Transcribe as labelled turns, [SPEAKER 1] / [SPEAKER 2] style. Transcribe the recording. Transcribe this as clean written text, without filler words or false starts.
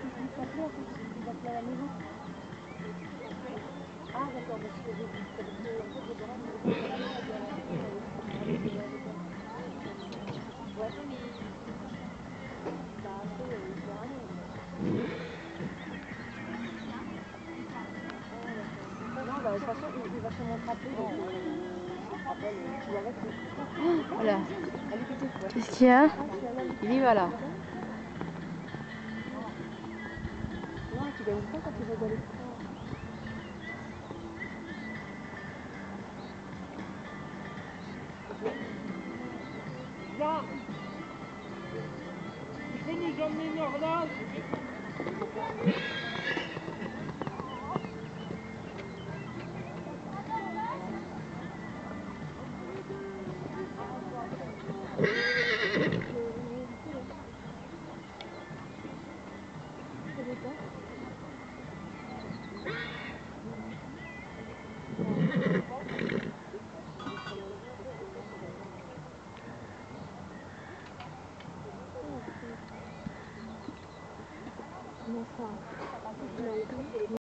[SPEAKER 1] il s'appelait en fait, il appelait à la maison. Ah d'accord, parce que j'ai dit, parce que en fait, Déborah me dit, la maman, elle dit à la maison, ouais. Bah après, il sert à rien. Non, bah de toute façon, il va sûrement te rappeler, donc on se rappelle, tu vois avec lui.
[SPEAKER 2] Voilà.
[SPEAKER 1] Allez, bisous.
[SPEAKER 2] Qu'est-ce qu'il y a? Il y va là.
[SPEAKER 1] Non, tu gagnes du temps quand tu vas aller trop.
[SPEAKER 3] Là, tu peux nous emmener Norland?
[SPEAKER 1] Non, ça.